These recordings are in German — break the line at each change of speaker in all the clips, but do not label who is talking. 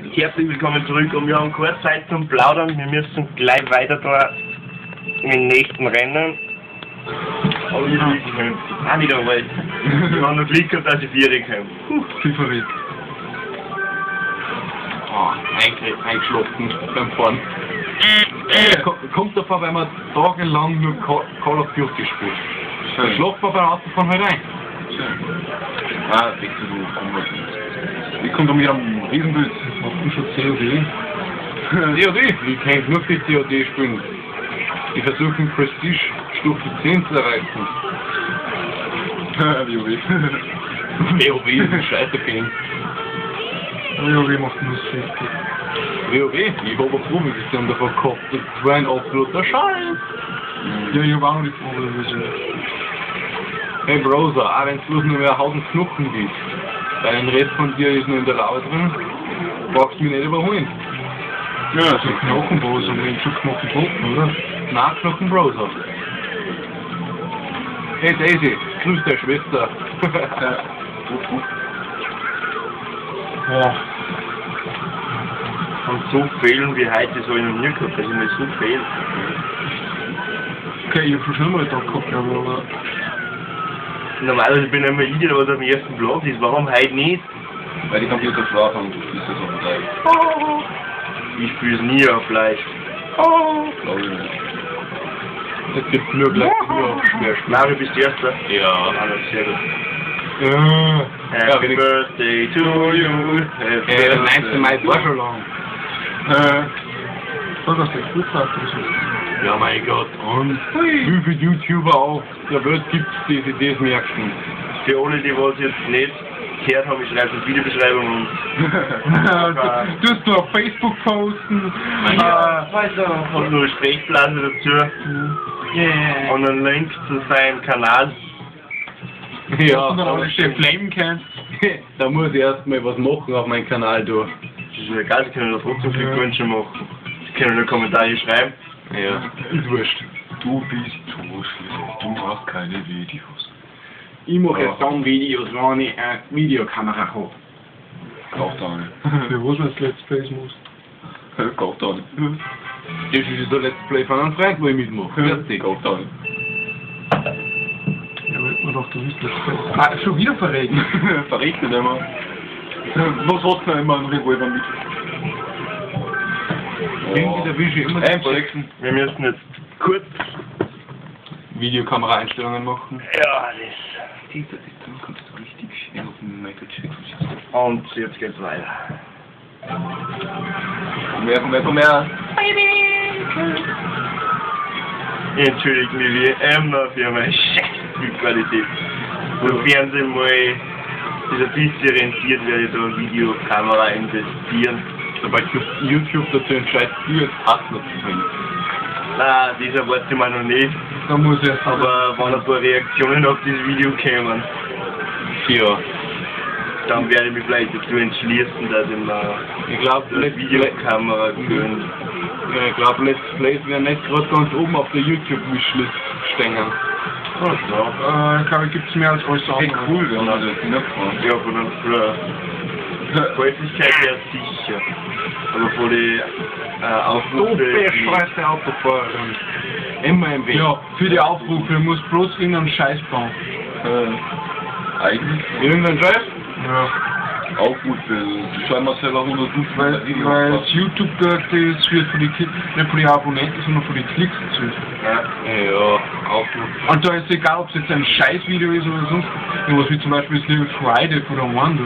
Herzlich willkommen zurück und wir haben keine Zeit zum Plaudern. Wir müssen gleich weiter da in den nächsten Rennen. Aber ich will auch nicht einmal. Ich habe noch Glück gehabt, dass ich 4 komme.
Viel verrät.
Eingeschlossen beim Fahren. Kommt davor, weil man tagelang nur Call of Duty spielt. Dann schlaft man beim Autofahren halt rein.
Ah, weg zu du. Wie kommt er mir am Riesenbild? Hast du schon COD?
COD? Ich kann nur die COD spielen. Die versuchen Prestige Stufe 10 zu erreichen.
WoW.
WoW ist ein scheiße Game.
WoW macht nur schlecht.
WoW? Ich habe eine Probeversion davon gehabt. Das war ein absoluter Scheiß.
Ja, ich habe auch noch die Probeversion.
Hey Browser, auch wenn es bloß nur mehr 1000 Knochen gibt, weil ein Rest von dir ist nur in der Laube drin, brauchst du mich nicht überholen.
Ja, so Knochenbrowser, wir haben schon Knochenbroten, oder?
Nein, Knochenbrowser. Hey Daisy, grüß deine Schwester.
Ja.
Und so fehlen wie heute, das habe ich noch nie gehabt, dass ich mir so fehlen.
Okay, ich habe schon mal da gehabt, aber...
Normalerweise bin ich immer ich, was am ersten Platz ist. Warum heute nicht?
Weil die Computer schwach haben, ist das auf Fleisch.
Ich spiele es nie auf Fleisch.
Glaube ich nicht.
Es gibt nur gleich nur schwer spielen.
Mario, bist du Erster?
Ja.
Alles sehr gut.
Ja,
Happy Birthday to you.
Der 19. Mai war schon lang.
Sag, was der Flugzeug ist.
Ja, mein Gott. Und wie viele YouTuber auf der Welt gibt es, die das merken?
Für alle, die was jetzt nicht gehört haben, ich schreibe es in die Videobeschreibung und
Du hast nur auf Facebook posten.
und nur Sprechblase dazu.
Yeah.
Und einen Link zu seinem Kanal.
Ja,
Und dann alles schön flamen kannst.
da muss ich erstmal was machen auf meinem Kanal durch.
Das ist ja egal, sie können da trotzdem Glückwünsche machen. Sie können nur Kommentare schreiben.
Ja, ist wurscht.
Du bist tot, du machst keine Videos.
Ich mache jetzt dann Videos, wenn ich eine Videokamera habe.
Kauft auch nicht. Für was man das Let's Plays muss? Kauft auch nicht.
Das ist der Let's Play von einem Freund, wo ich mitmache. Fertig.
Kauft auch nicht. Ja, weil man doch, du bist Let's Plays. Ah, schon wieder verregen. Verregnet immer. Was hat man immer einen Revolver mit?
Irgendwie erwische ich immer
M6.
Wir müssen jetzt kurz.
Videokamera-Einstellungen machen.
Ja, das.
Dann kannst du richtig schön auf den Michael Jackson.
Und jetzt geht's weiter.
Mehr.
Ich entschuldige mich wie immer für meine Scheißbildqualität. Sofern sie mal sich ein bisschen rentiert, werde ich da eine Videokamera investieren.
Sobald YouTube dazu entscheidet, du jetzt Partner zu bringen.
Nein, das erwarte ich mir noch nicht.
Da muss ich erst
Aber wenn ein paar Reaktionen auf dieses Video kommen,
Ja.
dann werde ich mich vielleicht dazu entschließen, dass ich mir
Ich glaube,
eine Videokamera gönne.
ich glaube, Let's Plays werden nicht gerade ganz oben auf der YouTube-Wishlist stehen.
ich glaube, gibt es mehr als alles andere.
Hey, cool, wir haben das nicht gemacht.
Ja, von einem Fleur. Häufigkeit wäre sicher. Aber von den Aufrufe.
bescheuerte Autofahrerin. Immer im Weg.
Ja, für die Aufrufe muss bloß irgendeinen Scheiß bauen.
Eigentlich
Irgendein Scheiß?
Ja.
auch gut. Die schreiben wir selber 150
Weil das YouTube-Geld, das wird von den nicht von den Abonnenten, sondern von den Klicks gezählt.
Ja, auch gut.
Und da ist egal, ob es jetzt ein Scheißvideo ist oder sonst irgendwas, wie zum Beispiel das Little Friday von der Wonder.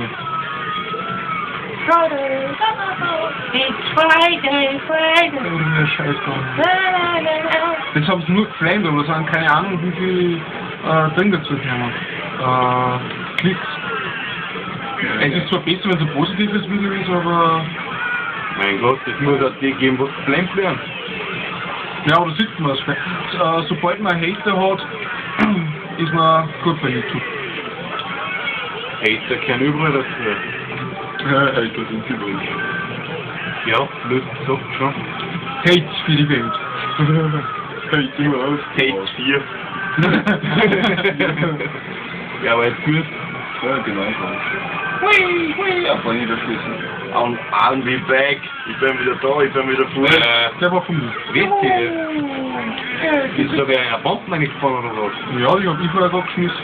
It's Friday.
Oder der Scheiß da. Jetzt haben sie nur geflamed, aber das waren keine Ahnung, wie viel Ding dazu kommen. Klicks. Es ist zwar besser, wenn es ein positives Video ist, aber...
Mein Gott, es muss auch die geben, was geflamed werden.
Ja, aber da sieht man es. Sobald man einen Hater hat, ist man gut bei YouTube.
Hater kehren überall dazu.
Hater sind übrigens.
Ja, blöd gesagt schon.
Hate für die Welt.
Hate überall.
Hate 4.
Ja, aber jetzt gut.
Ja, genau. Ja, von niederschießen.
And we back. Ich bin wieder da, ich bin wieder vor.
Der war von mir.
Witzig. Ist da wer einer Bomben reingefahren oder was?
Ja, die hab ich vorher gerade geschmissen.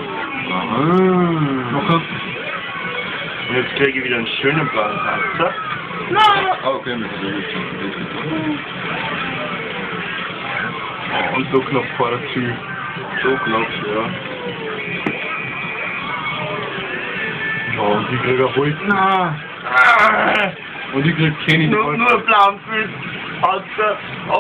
Nachher,
Und jetzt kriege ich wieder einen schönen blauen Panzer.
Ah, okay, mit der
Und so knapp vor der Tür.
So knapp, ja.
Ja, und die kriegt er voll.
na,
Und die kriegt keine.
Nur blauen Füß. Panzer.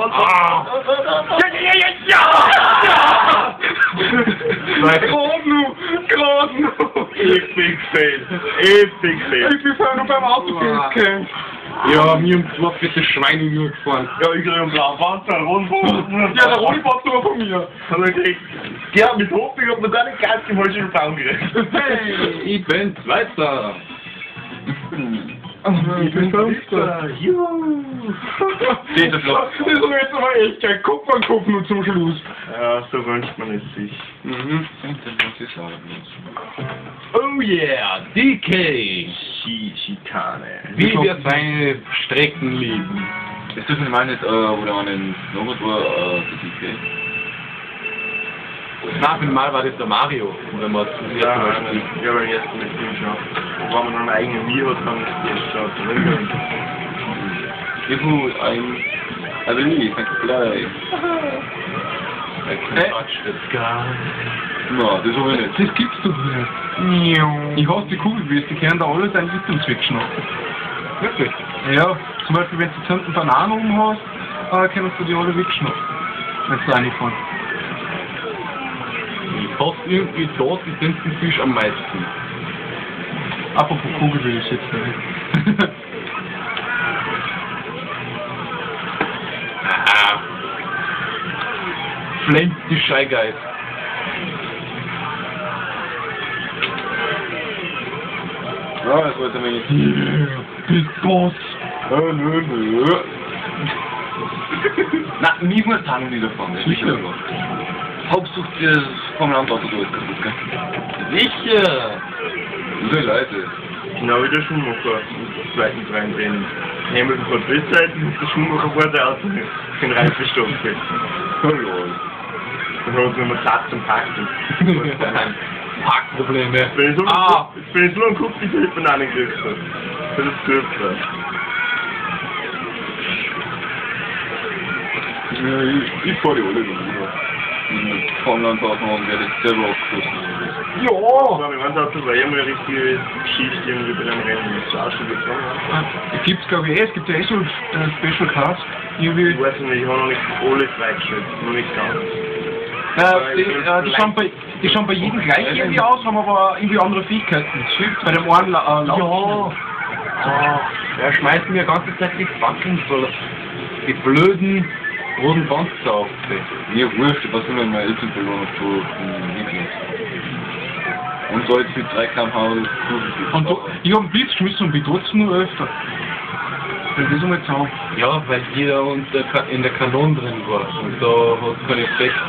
gerade nu!
Epic fail. Epic fail.
Ich bin vorher noch beim Autofilmscamp.
Ja, mir im Dorf wird das Schwein in mir gefahren.
Ja, ich kriege einen blauen Panzer, einen roten Panzer.
Ja, der rote Panzer war von mir.
Und dann krieg ich, ja, mit Hoffnung hat man gar nicht ganz im falschen Baum gekriegt.
Hey, ich bin Zweiter.
Ich bin Fünfter.
Juhu.
Das war jetzt aber echt kein Kopf an Kopf nur zum Schluss.
Ja, so wünscht man es sich.
Oh yeah, DK.
Schikane.
Wie wir seine Strecken lieben.
Das dürfen wir mal nicht, wo der einen Snowboard war, für die geht.
Nach dem Mal war das der Mario, wenn man das
Ja,
erste Mal spielt.
ja, beim ersten Mal spielen schon. Wenn man dann einen eigenen Mii hat, dann ist das schon zurück.
Juhu, ein Adelie, danke gleich. Na, das habe ich nicht.
Das gibt's doch nicht. Ich hasse die Kugelwürste, die können da alle deinen Lippen wegschnappen.
Wirklich?
Ja, zum Beispiel wenn du jetzt hinten Bananen oben hast, können du die alle wegschnappen. Wenn du reinfahren.
Ich hasse irgendwie dort die Tintenfisch am meisten.
Apropos Kugelwürste jetzt nicht.
Ah. Flennt die Scheigeist.
Ja, das wollte mir nicht.
Big Boss.
Nö. Na, nie muss Tarnung niederfahren. Das ist
Sicher.
sicher. Hauptsache das Formel 1 Auto ist kaputt, gell?
Sicher!
So Leute.
Genau wie der Schuhmacher im zweiten freien Training. Hamilton vor der Seite und der Schuhmacher vor der Auto den Reifen stopfen.
Oh ja.
Dann haben wir noch Satz zum Packen.
Parkprobleme.
Jetzt bin ich so am Kopf, wie viele Bananen gekriegt habe. Das ist dürfte.
Ja, ich fahr die alle wieder. Formel 1 Auto und werde jetzt selber aufgeschlossen.
Ja! Mein Auto war immer eine richtige Geschichte irgendwie bei dem Rennen. Das war auch schon gekommen.
Es gibt glaube ich es gibt ja so Special Cars.
Ich weiß nicht, ich habe noch nicht alle freigestellt. Noch nicht ganz.
Die schauen bei jedem gleich irgendwie aus, haben aber irgendwie andere Fähigkeiten. Bei dem einen laufen.
Er schmeißt mir die ganze Zeit die Backen so. Die blöden roten Panzer auf.
Mir wurscht, was immer meine Eltern verloren auf so Niklas. Und so jetzt mit 3 km/h das
Und ich habe einen Blitz geschmissen und bin trotzdem nur öfter. Das ist einmal zusammen.
Ja, weil jeder in der Kanone drin war. Und da hat es keinen Effekt.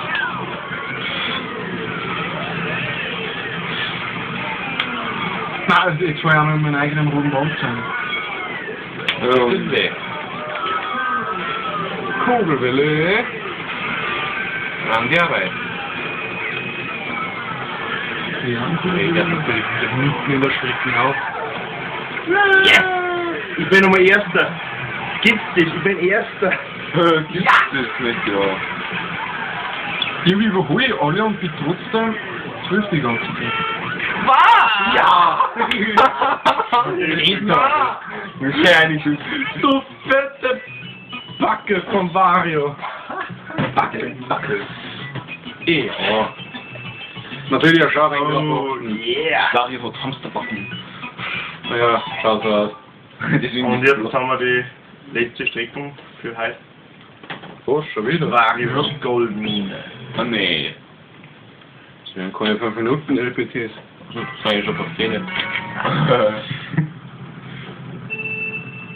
Nein, jetzt war ich auch noch in meinen eigenen roten Band sein.
Kugelwelle. Kugelwelle. An die Arbeit.
Ja,
Ich habe natürlich wieder mitten in der Schrecken auf.
Yes! Ich bin Nummer Erster! Gibt's dich, ich bin Erster!
Gibt's das nicht, ja.
irgendwie überhole ich alle und bin trotzdem 12 die ganze Zeit.
Was? Ja!
Das ist ja eigentlich
Du fette Backe von Vario.
Backe.
Oh. Natürlich ein Schaf
Oh yeah!
Dario hat Hamsterbacken.
Ja, schaut so aus.
Deswegen
Und jetzt haben wir die letzte Streckung für heute.
Oh, schon wieder.
Varios Goldmine.
Ah, nee. Das wären keine 5 Minuten LPTs. Das kann ich schon fast 10.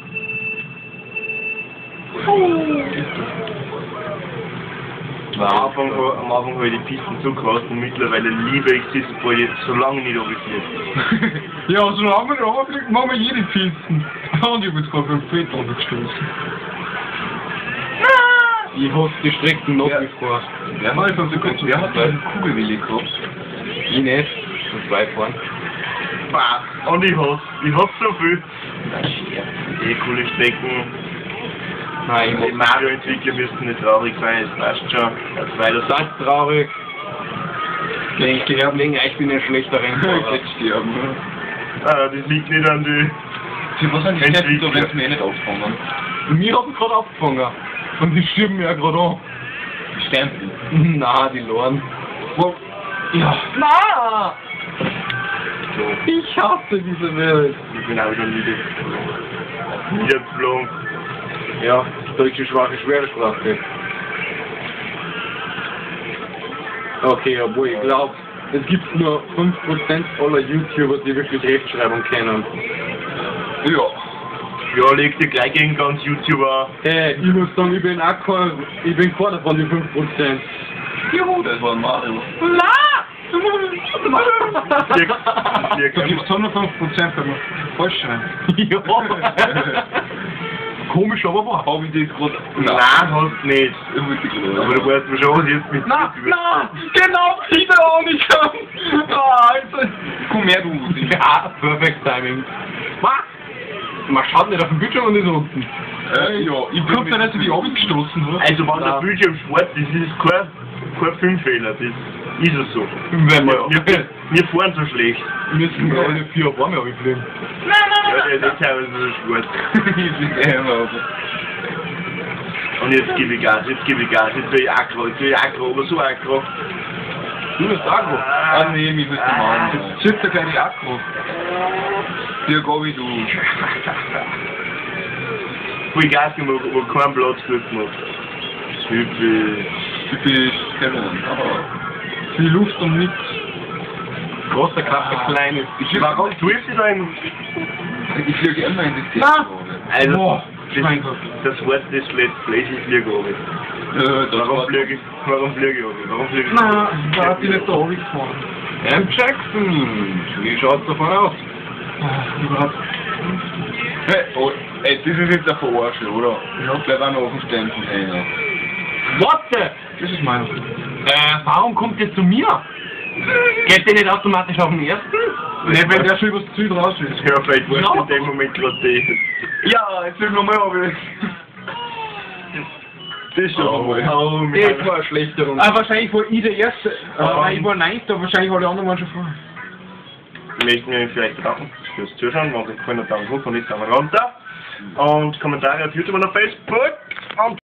Wow. Anfang habe ich die Pisten zugelassen und mittlerweile liebe ich das, weil ich so lange nicht runterfliege.
Ja, solange wir runterfliegen, machen wir jede Pisten. Und ich bin jetzt gerade beim Feld runtergestoßen.
Ich hasse die Strecken noch wie vor.
Wer hat einen Kugelwilli gehabt?
Ich nicht. Und 2 fahren.
Und ich hab so viel. Coole Strecken.
Nein,
Die Mario-Entwickler müssten nicht traurig sein, es passt schon. Das weiter
das ist traurig. Wegen euch bin ich ein schlechter Rennfahrer.
Jetzt sterben, ne?
Das liegt nicht an die.
Sie was eigentlich nicht so, wenn sie mich nicht auffangen.
Wir haben gerade abgefangen. Und die stirben mir ja gerade an.
Stempel.
Na, die Loren.
Ja.
Na! Ich hasse diese Welt.
Ich bin auch schon wieder. Wieder geflogen.
Ja, deutsche schwache Schwersprache. Okay, obwohl ich glaube, es gibt nur 5% aller YouTuber, die wirklich Rechtschreibung kennen.
Ja.
Ja, leg dich gleich gegen ganz YouTuber.
Hey, ich muss sagen, ich bin keiner von den 5%.
Juhu, das war ein Mario.
Da gibt es 105%, wenn man falsch schreibt.
Ja. Komisch, aber wahr.
Hab ich das gerade...
Nein, hast nicht. Aber du weißt mir schon, was jetzt mit
Na, genau, wieder auch nicht kann. Alter.
Komm her, du.
Ja, perfect Timing. Was? Man schaut nicht auf den Bildschirm und ist unten.
Ja, ich
Kommt da nicht so wie abgestoßen, oder?
Also, wenn der Bildschirm schwarz ist, ist es kein Filmfehler. Das ist es so.
Wenn
Wir fahren so schlecht.
müssen wir alle 4 auf einmal fliegen.
Ja, der ist teilweise so schwarz. Und jetzt gebe ich Gas, jetzt will ich aggro, aber so aggro.
Du bist Agro.
Ah, nee, mich ist der Mann.
Jetzt der kleine Akku.
Hier, Gabi, du.
Voll Gas gemacht, aber keinen Platz gut gemacht.
Typisch Kevin. Aber...
Die Luft und nichts.
Großer Kaffee, kleines.
Warum tust du da im...
Ich fliege immer in das
Na.
Also,
Boah, mein Gott.
das Wort des Let's Plays, ich fliege runter. Warum fliege ich runter?
Na, da hat die nicht da runtergefahren.
Jackson, wie schaut's davon aus?
Überhaupt.
Hey, oh, ey, das ist jetzt der Verarsche, oder?
Ja.
Bleib auch noch auf dem Stempel hängen.
Warte!
Das ist meiner.
Warum kommt ihr zu mir? Geht der nicht automatisch auf den ersten?
Ne, wenn der schon übers Ziel raus ist.
Ja, vielleicht wurscht in dem Moment gerade die.
Ja, jetzt will ich nochmal runter. Das ist schon einmal.
Das war eine schlechte Runde.
Wahrscheinlich war ich der Erste. Nein, ich war 9, wahrscheinlich alle anderen waren schon vorher.
Ich möchte mich vielleicht bedanken fürs Zuschauen. Wenn es euch gefallen hat, dann hoch und jetzt sind wir runter. Und Kommentare auf YouTube und auf Facebook. Und